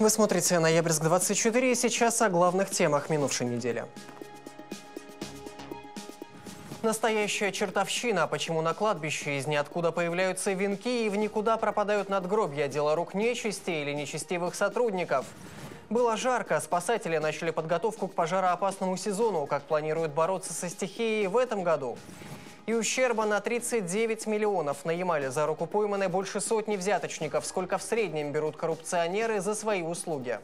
Вы смотрите «Ноябрьск-24» и сейчас о главных темах минувшей недели. Настоящая чертовщина. Почему на кладбище из ниоткуда появляются венки и в никуда пропадают надгробья? Дело рук нечисти или нечестивых сотрудников? Было жарко. Спасатели начали подготовку к пожароопасному сезону. Как планируют бороться со стихией в этом году? И ущерба на 39 миллионов. На Ямале за руку пойманы больше сотни взяточников. Сколько в среднем берут коррупционеры за свои услуги?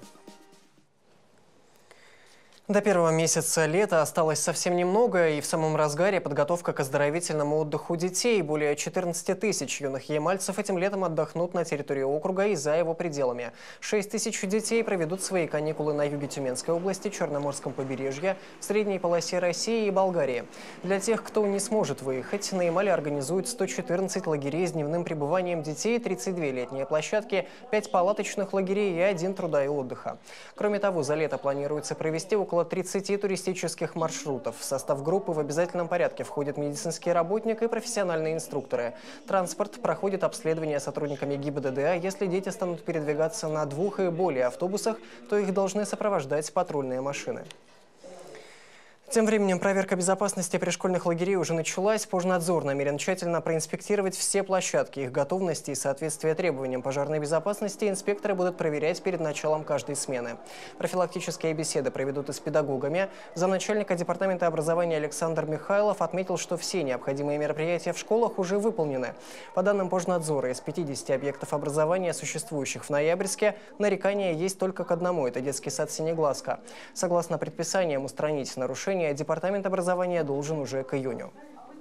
До первого месяца лета осталось совсем немного, и в самом разгаре подготовка к оздоровительному отдыху детей. Более 14 тысяч юных ямальцев этим летом отдохнут на территории округа и за его пределами. 6 тысяч детей проведут свои каникулы на юге Тюменской области, Черноморском побережье, в средней полосе России и Болгарии. Для тех, кто не сможет выехать, на Ямале организуют 114 лагерей с дневным пребыванием детей, 32 летние площадки, 5 палаточных лагерей и 1 труда и отдыха. Кроме того, за лето планируется провести около 30 туристических маршрутов. В состав группы в обязательном порядке входят медицинский работник и профессиональные инструкторы. Транспорт проходит обследование сотрудниками ГИБДД. Если дети станут передвигаться на 2 и более автобусах, то их должны сопровождать патрульные машины. Тем временем проверка безопасности пришкольных лагерей уже началась. Пожнадзор намерен тщательно проинспектировать все площадки. Их готовности и соответствие требованиям пожарной безопасности инспекторы будут проверять перед началом каждой смены. Профилактические беседы проведут и с педагогами. Замначальника департамента образования Александр Михайлов отметил, что все необходимые мероприятия в школах уже выполнены. По данным Пожнадзора, из 50 объектов образования, существующих в Ноябрьске, нарекания есть только к одному – это детский сад «Синеглазка». Согласно предписаниям, устранить нарушения департамент образования должен уже к июню.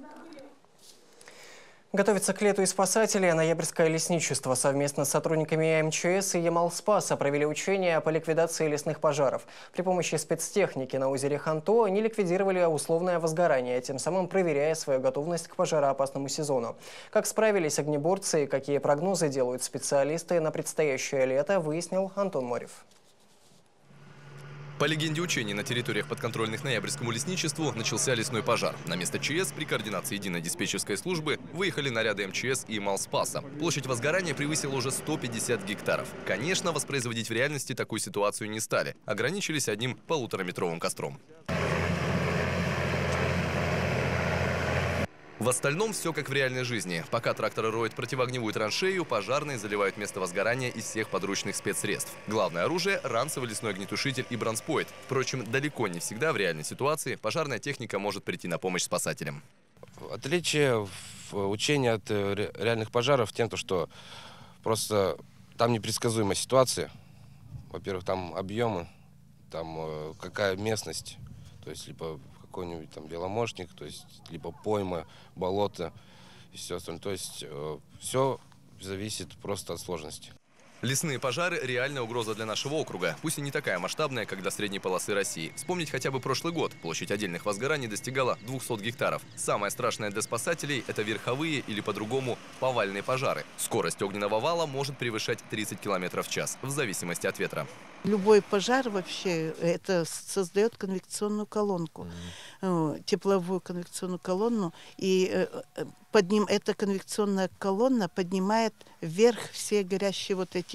Готовится к лету и спасатели. Ноябрьское лесничество совместно с сотрудниками МЧС и Ямалспаса провели учения по ликвидации лесных пожаров. При помощи спецтехники на озере Ханто они ликвидировали условное возгорание, тем самым проверяя свою готовность к пожароопасному сезону. Как справились огнеборцы и какие прогнозы делают специалисты на предстоящее лето, выяснил Антон Морев. По легенде учений, на территориях, подконтрольных Ноябрьскому лесничеству, начался лесной пожар. На место ЧС при координации единой диспетчерской службы выехали наряды МЧС и Ямалспаса. Площадь возгорания превысила уже 150 гектаров. Конечно, воспроизводить в реальности такую ситуацию не стали. Ограничились одним 1,5-метровым костром. В остальном все как в реальной жизни. Пока тракторы роют противоогневую траншею, пожарные заливают место возгорания из всех подручных спецсредств. Главное оружие – ранцевый лесной огнетушитель и бронспойт. Впрочем, далеко не всегда в реальной ситуации пожарная техника может прийти на помощь спасателям. Отличие в учении от реальных пожаров тем, что просто там непредсказуемая ситуация. Во-первых, там объемы, там какая местность, то есть либо какой-нибудь там беломошник, то есть либо пойма, болото и все остальное. То есть все зависит просто от сложности. Лесные пожары – реальная угроза для нашего округа. Пусть и не такая масштабная, как для средней полосы России. Вспомнить хотя бы прошлый год. Площадь отдельных возгораний достигала 200 гектаров. Самое страшное для спасателей – это верховые или по-другому повальные пожары. Скорость огненного вала может превышать 30 км в час, в зависимости от ветра. Любой пожар вообще это создает конвекционную колонку, тепловую конвекционную колонну, и под ним эта конвекционная колонна поднимает вверх все горящие вот эти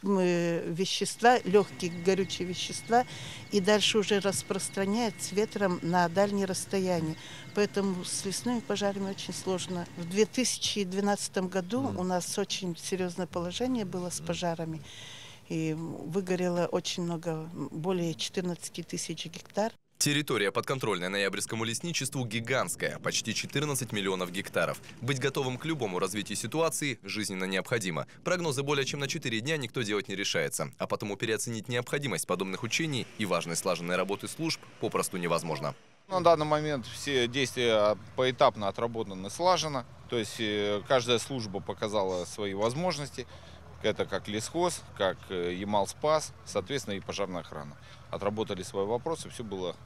вещества, легкие горючие вещества, и дальше уже распространяет с ветром на дальние расстояния. Поэтому с лесными пожарами очень сложно. В 2012 году у нас очень серьезное положение было с пожарами. И выгорело очень много, более 14 тысяч гектар. Территория, подконтрольная Ноябрьскому лесничеству, гигантская, почти 14 миллионов гектаров. Быть готовым к любому развитию ситуации жизненно необходимо. Прогнозы более чем на 4 дня никто делать не решается, а потому переоценить необходимость подобных учений и важной слаженной работы служб попросту невозможно. На данный момент все действия поэтапно отработаны слаженно, то есть каждая служба показала свои возможности. Это как лесхоз, как Ямалспас, соответственно, и пожарная охрана. Отработали свои вопросы, все было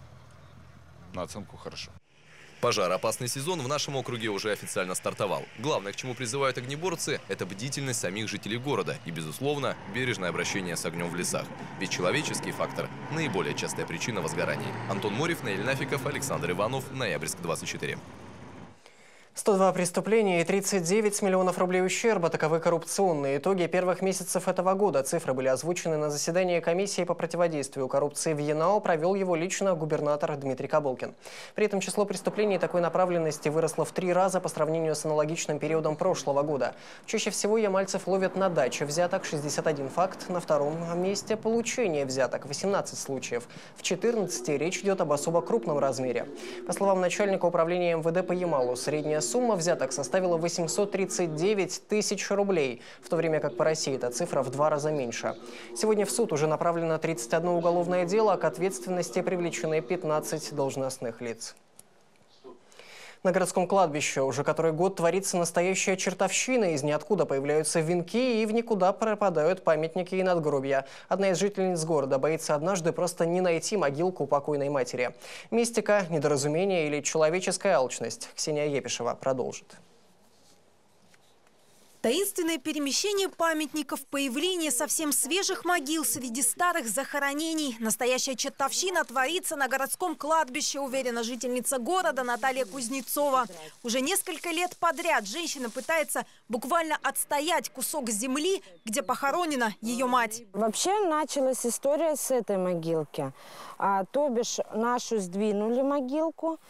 на оценку хорошо. Пожароопасный сезон в нашем округе уже официально стартовал. Главное, к чему призывают огнеборцы, это бдительность самих жителей города и, безусловно, бережное обращение с огнем в лесах. Ведь человеческий фактор – наиболее частая причина возгораний. Антон Морев, Наиль Нафиков, Александр Иванов, Ноябрьск-24. 102 преступления и 39 миллионов рублей ущерба. Таковы коррупционные итоги первых месяцев этого года. Цифры были озвучены на заседании комиссии по противодействию коррупции в Янао. Провел его лично губернатор Дмитрий Кабулкин. При этом число преступлений такой направленности выросло в 3 раза по сравнению с аналогичным периодом прошлого года. Чаще всего ямальцев ловят на даче взяток — 61 факт. На втором месте получение взяток — 18 случаев. В 14 речь идет об особо крупном размере. По словам начальника управления МВД по Ямалу, средняя сумма взяток составила 839 тысяч рублей, в то время как по России эта цифра в 2 раза меньше. Сегодня в суд уже направлено 31 уголовное дело, а к ответственности привлечены 15 должностных лиц. На городском кладбище уже который год творится настоящая чертовщина. Из ниоткуда появляются венки и в никуда пропадают памятники и надгробья. Одна из жительниц города боится однажды просто не найти могилку покойной матери. Мистика, недоразумение или человеческая алчность? Ксения Епишева продолжит. Таинственное перемещение памятников, появление совсем свежих могил среди старых захоронений. Настоящая чертовщина творится на городском кладбище, уверена жительница города Наталья Кузнецова. Уже несколько лет подряд женщина пытается буквально отстоять кусок земли, где похоронена ее мать. Вообще началась история с этой могилки. То бишь нашу сдвинули могилку,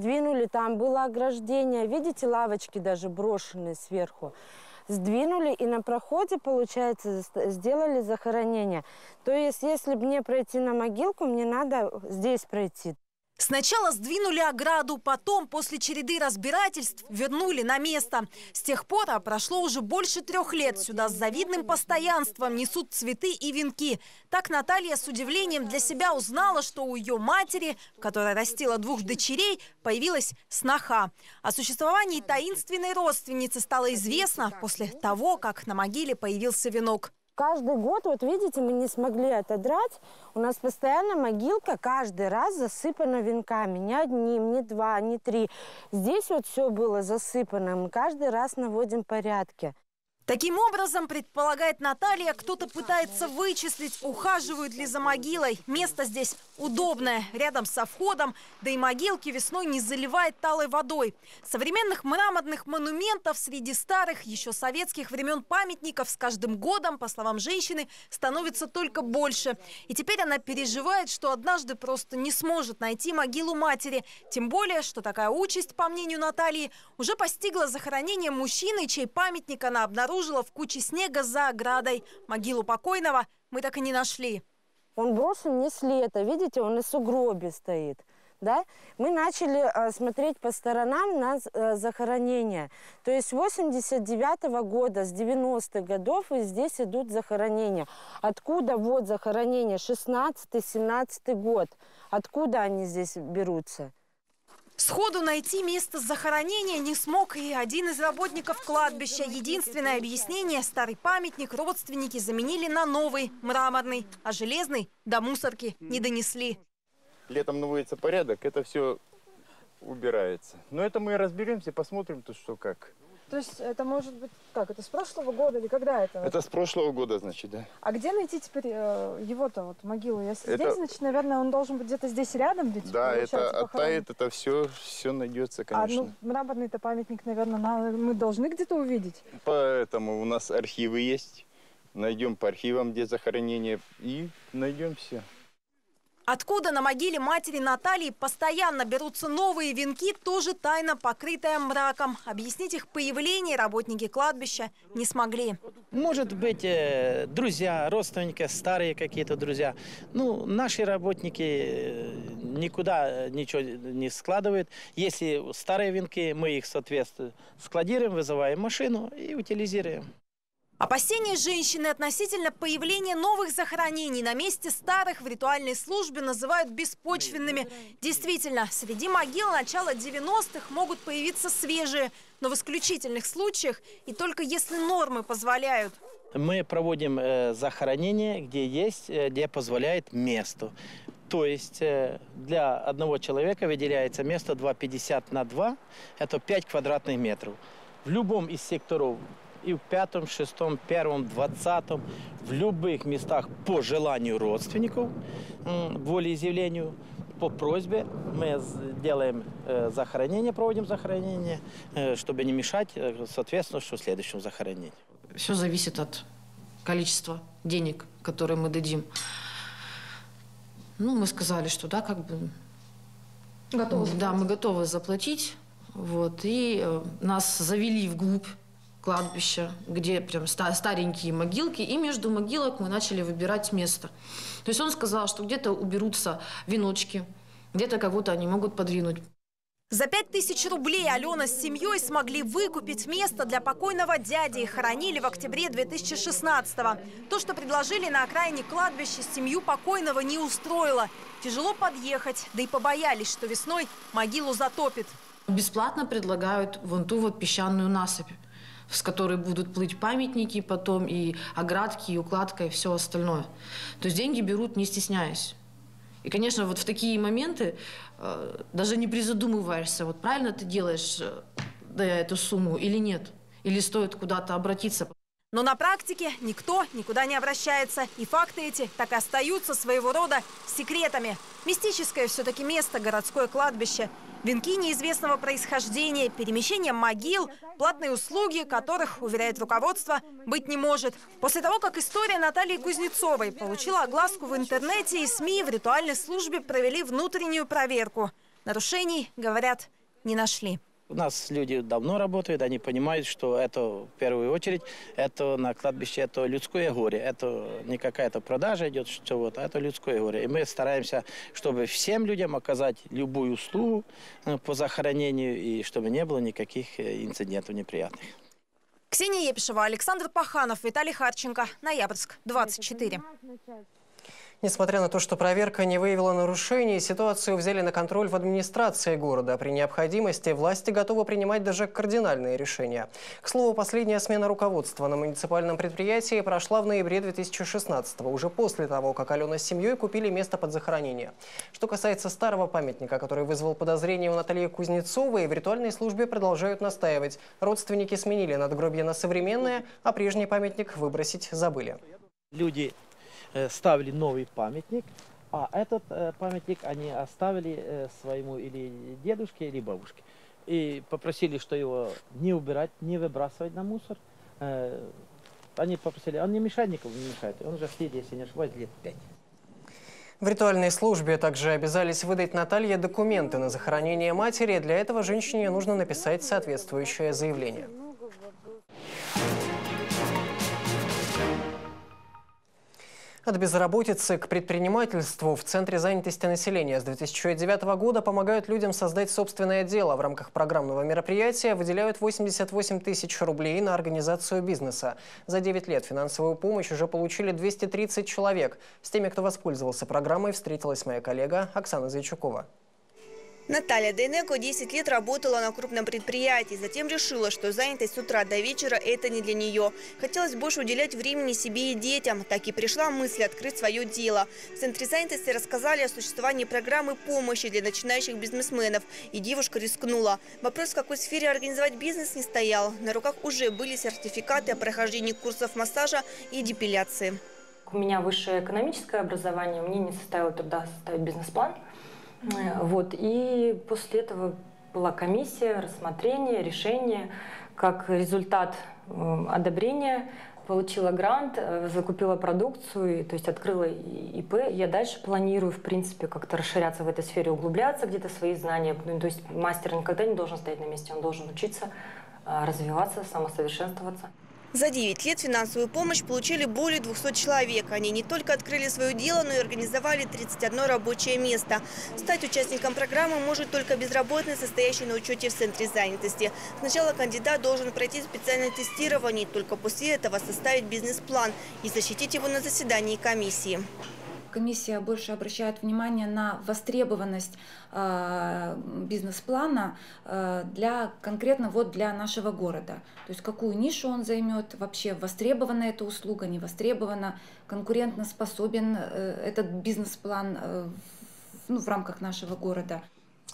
там было ограждение. Видите, лавочки даже брошенные сверху. Сдвинули и на проходе, получается, сделали захоронение. То есть, если мне пройти на могилку, мне надо здесь пройти. Сначала сдвинули ограду, потом, после череды разбирательств, вернули на место. С тех пор прошло уже больше 3 лет. Сюда с завидным постоянством несут цветы и венки. Так Наталья с удивлением для себя узнала, что у ее матери, которая растила 2 дочерей, появилась сноха. О существовании таинственной родственницы стало известно после того, как на могиле появился венок. Каждый год, вот видите, мы не смогли отодрать. У нас постоянно могилка каждый раз засыпана венками. Ни одним, ни 2, ни 3. Здесь вот все было засыпано. Мы каждый раз наводим порядки. Таким образом, предполагает Наталья, кто-то пытается вычислить, ухаживают ли за могилой. Место здесь удобное, рядом со входом, да и могилки весной не заливает талой водой. Современных мраморных монументов среди старых, еще советских времен памятников с каждым годом, по словам женщины, становится только больше. И теперь она переживает, что однажды просто не сможет найти могилу матери. Тем более, что такая участь, по мнению Натальи, уже постигла захоронение мужчины, чей памятник она обнаружила в куче снега за оградой. Могилу покойного мы так и не нашли. Он брошен не с лета, видите, он на сугробе стоит. Да? Мы начали смотреть по сторонам на захоронение. То есть с 89-го года, с 90-х годов и здесь идут захоронения. Откуда вот захоронение 16-17 год? Откуда они здесь берутся? Сходу найти место захоронения не смог и один из работников кладбища. Единственное объяснение – старый памятник родственники заменили на новый, мраморный, а железный до мусорки не донесли. Летом наводится порядок, это все убирается. Но это мы разберемся, посмотрим, то что как. То есть это может быть как? Это с прошлого года или когда это? Это с прошлого года, значит, да. А где найти теперь его-то, вот могилу? Если здесь, значит, наверное, он должен быть где-то здесь рядом? Ведь, да, это оттает, это все найдется, конечно. А мраморный-то памятник, наверное, мы должны где-то увидеть. Поэтому у нас архивы есть. Найдем по архивам, где захоронение, и найдем все. Откуда на могиле матери Натальи постоянно берутся новые венки, тоже тайна, покрытая мраком. Объяснить их появление работники кладбища не смогли. Может быть, друзья, родственники, старые какие-то друзья. Ну, наши работники никуда ничего не складывают. Если старые венки, мы их, соответственно, складируем, вызываем машину и утилизируем. Опасения женщины относительно появления новых захоронений на месте старых в ритуальной службе называют беспочвенными. Действительно, среди могил начала 90-х могут появиться свежие, но в исключительных случаях и только если нормы позволяют. Мы проводим захоронение, где позволяет место. То есть для одного человека выделяется место 2,50 на 2, это 5 квадратных метров. В любом из секторов, и в 5-м, 6-м, 1-м, 20-м, в любых местах по желанию родственников, волеизъявлению, по просьбе мы делаем захоронение, проводим захоронение, чтобы не мешать, соответственно, что в следующем захоронении. Все зависит от количества денег, которые мы дадим. Ну, мы сказали, что да, как бы... Готовы? Да, мы готовы заплатить. Вот, и нас завели вглубь кладбища, где прям старенькие могилки, и между могилок мы начали выбирать место. То есть он сказал, что где-то уберутся веночки, где-то кого-то они могут подвинуть. За 5000 рублей Алена с семьей смогли выкупить место для покойного дяди и хоронили в октябре 2016-го. То, что предложили на окраине кладбища, семью покойного не устроило. Тяжело подъехать, да и побоялись, что весной могилу затопит. Бесплатно предлагают вон ту вот песчаную насыпь, с которой будут плыть памятники потом, и оградки, и укладка, и все остальное. То есть деньги берут, не стесняясь. И, конечно, вот в такие моменты даже не призадумываешься, вот правильно ты делаешь эту сумму или нет, или стоит куда-то обратиться. Но на практике никто никуда не обращается. И факты эти так и остаются своего рода секретами. Мистическое все-таки место, городское кладбище. Венки неизвестного происхождения, перемещение могил, платные услуги, которых, уверяет руководство, быть не может. После того, как история Натальи Кузнецовой получила огласку в интернете и СМИ, в ритуальной службе провели внутреннюю проверку. Нарушений, говорят, не нашли. У нас люди давно работают, они понимают, что это в первую очередь, это на кладбище, это людское горе. Это не какая-то продажа идет, чего-то, это людское горе. И мы стараемся, чтобы всем людям оказать любую услугу по захоронению, и чтобы не было никаких инцидентов неприятных. Ксения Епишева, Александр Паханов, Виталий Харченко. Ноябрьск, 24. Несмотря на то, что проверка не выявила нарушений, ситуацию взяли на контроль в администрации города. При необходимости власти готовы принимать даже кардинальные решения. К слову, последняя смена руководства на муниципальном предприятии прошла в ноябре 2016-го, уже после того, как Алена с семьей купили место под захоронение. Что касается старого памятника, который вызвал подозрения у Натальи Кузнецовой, в ритуальной службе продолжают настаивать. Родственники сменили надгробье на современное, а прежний памятник выбросить забыли. Люди ставили новый памятник, а этот памятник они оставили своему или дедушке, или бабушке. И попросили, что его не убирать, не выбрасывать на мусор. Они попросили, он не мешает никому, не мешает. Он уже сидит, если не ошибаюсь, лет 5. В ритуальной службе также обязались выдать Наталье документы на захоронение матери. Для этого женщине нужно написать соответствующее заявление. От безработицы к предпринимательству в Центре занятости населения с 2009 года помогают людям создать собственное дело. В рамках программного мероприятия выделяют 88 тысяч рублей на организацию бизнеса. За 9 лет финансовую помощь уже получили 230 человек. С теми, кто воспользовался программой, встретилась моя коллега Оксана Зайчукова. Наталья Дейнеко 10 лет работала на крупном предприятии, затем решила, что занятость с утра до вечера – это не для нее. Хотелось больше уделять времени себе и детям. Так и пришла мысль открыть свое дело. В Центре занятости рассказали о существовании программы помощи для начинающих бизнесменов. И девушка рискнула. Вопрос, в какой сфере организовать бизнес, не стоял. На руках уже были сертификаты о прохождении курсов массажа и депиляции. У меня высшее экономическое образование, мне не составило труда составить бизнес-план. Вот. И после этого была комиссия, рассмотрение, решение. Как результат одобрения получила грант, закупила продукцию, то есть открыла ИП. Я дальше планирую, в принципе, как-то расширяться в этой сфере, углубляться, где-то свои знания. То есть мастер никогда не должен стоять на месте, он должен учиться, развиваться, самосовершенствоваться. За 9 лет финансовую помощь получили более 200 человек. Они не только открыли свое дело, но и организовали 31 рабочее место. Стать участником программы может только безработный, состоящий на учете в Центре занятости. Сначала кандидат должен пройти специальное тестирование, только после этого составить бизнес-план и защитить его на заседании комиссии. Комиссия больше обращает внимание на востребованность бизнес-плана конкретно для нашего города. То есть какую нишу он займет, вообще востребована эта услуга, не востребована, конкурентно способен этот бизнес-план в рамках нашего города. В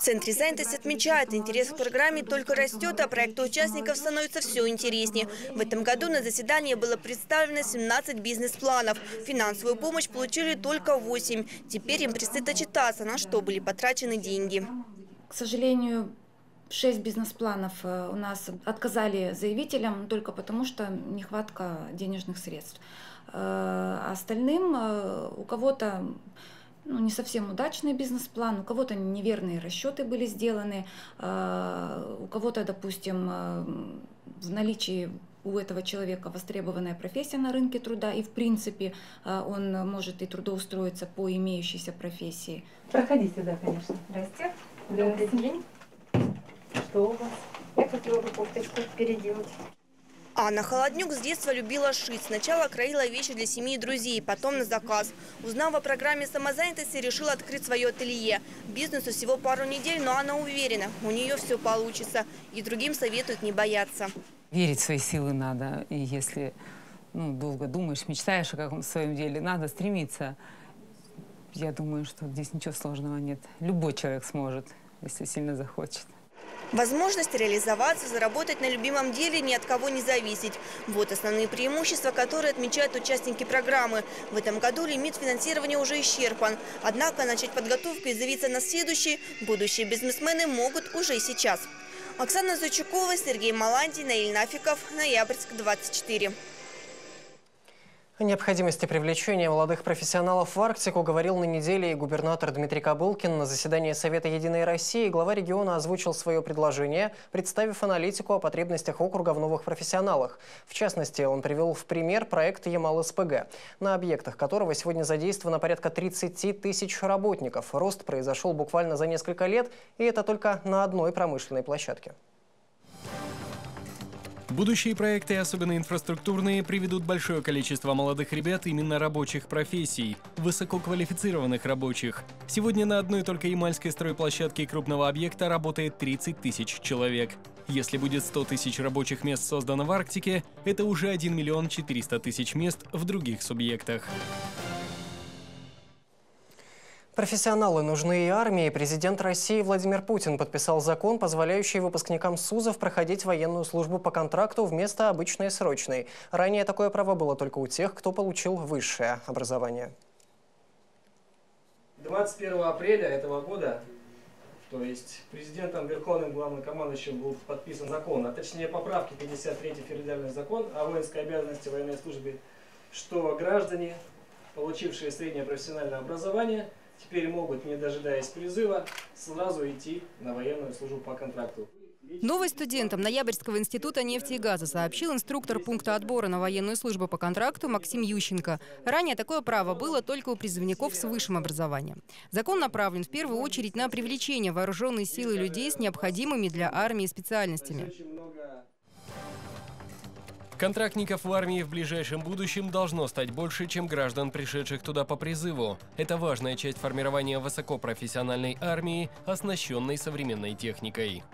центре занятости отмечают, интерес к программе только растет, а проекты участников становятся все интереснее. В этом году на заседании было представлено 17 бизнес-планов. Финансовую помощь получили только 8. Теперь им предстоит отчитаться, на что были потрачены деньги. К сожалению, 6 бизнес-планов у нас отказали заявителям только потому, что нехватка денежных средств. Остальным у кого-то не совсем удачный бизнес-план, у кого-то неверные расчеты были сделаны, у кого-то, допустим, в наличии у этого человека востребованная профессия на рынке труда, и в принципе он может и трудоустроиться по имеющейся профессии. Проходите, да, конечно. Здрасте. Добрый день. Что у вас? Я хотела бы кофточку переделать. Анна Холоднюк с детства любила шить. Сначала кроила вещи для семьи и друзей, потом на заказ. Узнав о программе самозанятости, решила открыть свое ателье. Бизнесу всего пару недель, но она уверена, у нее все получится. И другим советует не бояться. Верить в свои силы надо. И если долго думаешь, мечтаешь о каком-то своем деле, надо стремиться. Я думаю, что здесь ничего сложного нет. Любой человек сможет, если сильно захочет. Возможность реализоваться, заработать на любимом деле, ни от кого не зависеть. Вот основные преимущества, которые отмечают участники программы. В этом году лимит финансирования уже исчерпан. Однако начать подготовку и заявиться на следующий будущие бизнесмены могут уже сейчас. Оксана Зайчукова, Сергей Малантий, Наиль Нафиков, Ноябрьск, 24. О необходимости привлечения молодых профессионалов в Арктику говорил на неделе и губернатор Дмитрий Кобылкин. На заседании Совета «Единой России» глава региона озвучил свое предложение, представив аналитику о потребностях округа в новых профессионалах. В частности, он привел в пример проект «Ямал-СПГ», на объектах которого сегодня задействовано порядка 30 тысяч работников. Рост произошел буквально за несколько лет, и это только на одной промышленной площадке. Будущие проекты, особенно инфраструктурные, приведут большое количество молодых ребят именно рабочих профессий, высококвалифицированных рабочих. Сегодня на одной только ямальской стройплощадке крупного объекта работает 30 тысяч человек. Если будет 100 тысяч рабочих мест создано в Арктике, это уже 1 миллион 400 тысяч мест в других субъектах. Профессионалы нужны и армии. Президент России Владимир Путин подписал закон, позволяющий выпускникам СУЗов проходить военную службу по контракту вместо обычной срочной. Ранее такое право было только у тех, кто получил высшее образование. 21 апреля этого года, то есть президентом, верховным главнокомандующим, был подписан закон, а точнее поправки 53-й федеральный закон о воинской обязанности военной службе, что граждане, получившие среднее профессиональное образование, теперь могут, не дожидаясь призыва, сразу идти на военную службу по контракту. Новой студентам Ноябрьского института нефти и газа сообщил инструктор пункта отбора на военную службу по контракту Максим Ющенко. Ранее такое право было только у призывников с высшим образованием. Закон направлен в первую очередь на привлечение вооруженной силы людей с необходимыми для армии специальностями. Контрактников в армии в ближайшем будущем должно стать больше, чем граждан, пришедших туда по призыву. Это важная часть формирования высокопрофессиональной армии, оснащенной современной техникой.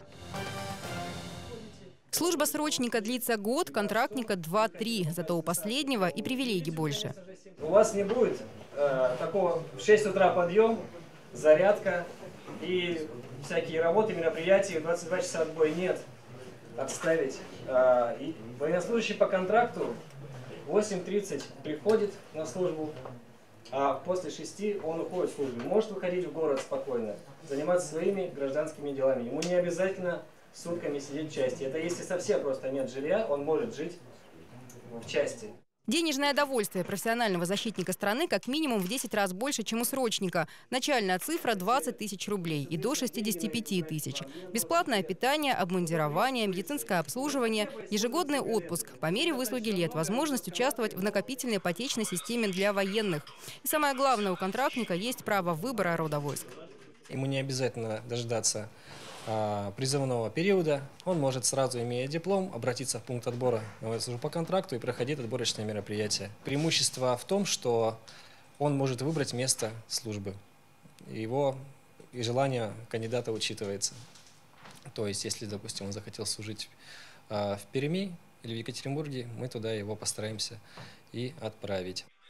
Служба срочника длится год, контрактника 2-3. Зато у последнего и привилегий больше. У вас не будет такого в 6 утра подъем, зарядка и всякие работы, мероприятия, 22 часа отбой нет. Отставить. И военнослужащий по контракту 8:30 приходит на службу, а после 6 он уходит в службу. Может выходить в город спокойно, заниматься своими гражданскими делами. Ему не обязательно сутками сидеть в части. Это если совсем просто нет жилья, он может жить в части. Денежное довольствие профессионального защитника страны как минимум в 10 раз больше, чем у срочника. Начальная цифра – 20 тысяч рублей и до 65 тысяч. Бесплатное питание, обмундирование, медицинское обслуживание, ежегодный отпуск. По мере выслуги лет возможность участвовать в накопительной ипотечной системе для военных. И самое главное, у контрактника есть право выбора рода войск. Ему не обязательно дождаться призывного периода, он может сразу, имея диплом, обратиться в пункт отбора на службу по контракту и проходить отборочные мероприятия. Преимущество в том, что он может выбрать место службы. Его и желание кандидата учитывается. То есть, если, допустим, он захотел служить в Перми или в Екатеринбурге, мы туда его постараемся и отправить.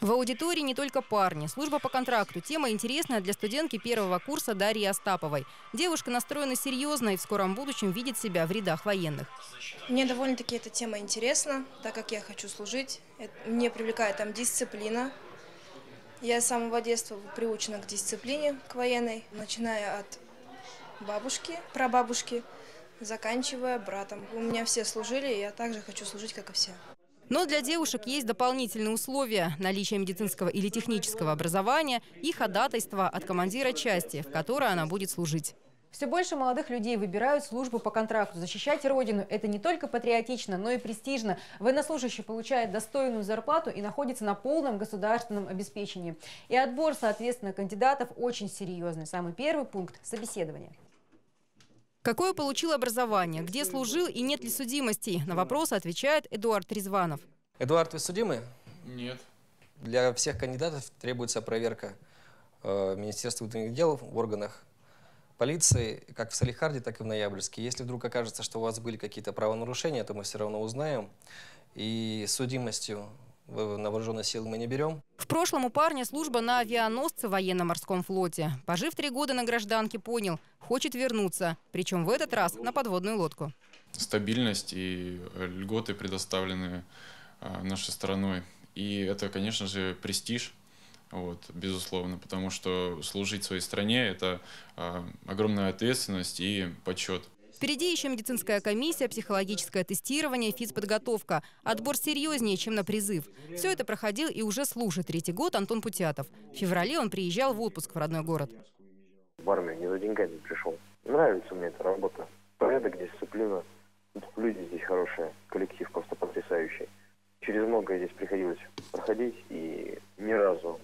В аудитории не только парни. Служба по контракту. Тема интересная для студентки первого курса Дарьи Остаповой. Девушка настроена серьезно и в скором будущем видит себя в рядах военных. Мне довольно-таки эта тема интересна, так как я хочу служить. Мне привлекает там дисциплина. Я с самого детства приучена к дисциплине, к военной, начиная от бабушки, прабабушки, заканчивая братом. У меня все служили, и я также хочу служить, как и все. Но для девушек есть дополнительные условия – наличие медицинского или технического образования и ходатайство от командира части, в которой она будет служить. Все больше молодых людей выбирают службу по контракту. Защищать родину – это не только патриотично, но и престижно. Военнослужащий получает достойную зарплату и находится на полном государственном обеспечении. И отбор, соответственно, кандидатов очень серьезный. Самый первый пункт – собеседование. Какое получил образование, где служил и нет ли судимостей? На вопросы отвечает Эдуард Резванов. Эдуард, вы судимы? Нет. Для всех кандидатов требуется проверка Министерства внутренних дел в органах полиции, как в Салехарде, так и в Ноябрьске. Если вдруг окажется, что у вас были какие-то правонарушения, то мы все равно узнаем. И судимостью на вооруженные силы мы не берем. В прошлом у парня служба на авианосце в военно-морском флоте. Пожив 3 года на гражданке, понял – хочет вернуться. Причем в этот раз на подводную лодку. Стабильность и льготы предоставлены нашей стороной. И это, конечно же, престиж, безусловно, потому что служить своей стране – это огромная ответственность и почет. Впереди еще медицинская комиссия, психологическое тестирование, физподготовка. Отбор серьезнее, чем на призыв. Все это проходил и уже служит 3-й год Антон Путятов. В феврале он приезжал в отпуск в родной город. В армию не за деньгами пришел. Нравится мне эта работа. Порядок, дисциплина. Люди здесь хорошие, коллектив просто потрясающий. Через многое здесь приходилось проходить, и ни разу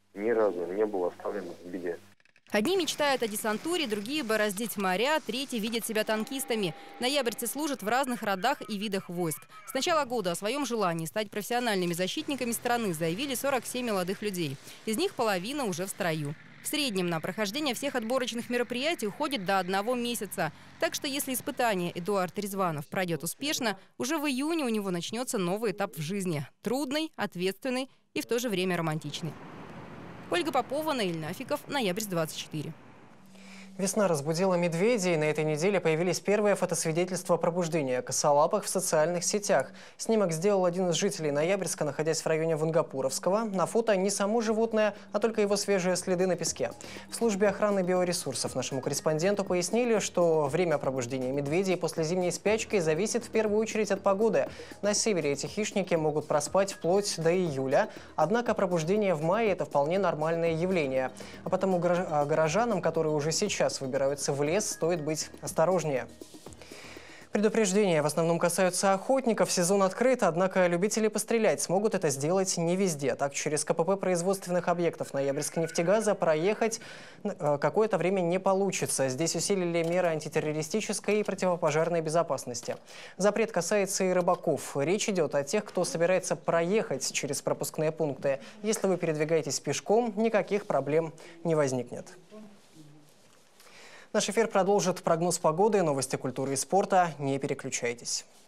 не было оставлено в беде. Одни мечтают о десантуре, другие – бороздить моря, третьи видят себя танкистами. Ноябрьцы служат в разных родах и видах войск. С начала года о своем желании стать профессиональными защитниками страны заявили 47 молодых людей. Из них половина уже в строю. В среднем на прохождение всех отборочных мероприятий уходит до 1 месяца. Так что если испытание Эдуард Резванов пройдет успешно, уже в июне у него начнется новый этап в жизни. Трудный, ответственный и в то же время романтичный. Ольга Попова, Наиль Нафиков, Ноябрьск-24. Весна разбудила медведей. На этой неделе появились первые фотосвидетельства пробуждения косолапых в социальных сетях. Снимок сделал один из жителей Ноябрьска, находясь в районе Вангапуровского. На фото не само животное, а только его свежие следы на песке. В службе охраны биоресурсов нашему корреспонденту пояснили, что время пробуждения медведей после зимней спячки зависит в первую очередь от погоды. На севере эти хищники могут проспать вплоть до июля. Однако пробуждение в мае – это вполне нормальное явление. А потому горожанам, которые уже сейчас выбираются в лес, стоит быть осторожнее. Предупреждения в основном касаются охотников. Сезон открыт, однако любители пострелять смогут это сделать не везде. Так, через КПП производственных объектов Ноябрьска-нефтегаза проехать какое-то время не получится. Здесь усилили меры антитеррористической и противопожарной безопасности. Запрет касается и рыбаков. Речь идет о тех, кто собирается проехать через пропускные пункты. Если вы передвигаетесь пешком, никаких проблем не возникнет. Наш эфир продолжит прогноз погоды, новости культуры и спорта. Не переключайтесь.